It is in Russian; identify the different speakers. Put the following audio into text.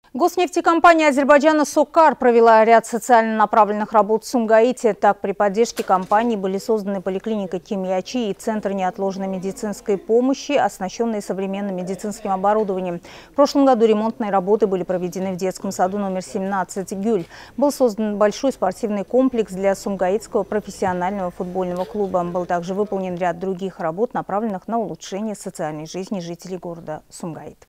Speaker 1: Госнефтекомпания Азербайджана «Сокар» провела ряд социально направленных работ в Сумгаите. Так, при поддержке компании были созданы поликлиника Кимьячи и Центр неотложной медицинской помощи, оснащенные современным медицинским оборудованием. В прошлом году ремонтные работы были проведены в детском саду номер 17 «Гюль». Был создан большой спортивный комплекс для Сумгаитского профессионального футбольного клуба. Был также выполнен ряд других работ, направленных на улучшение социальной жизни жителей города Сумгаит.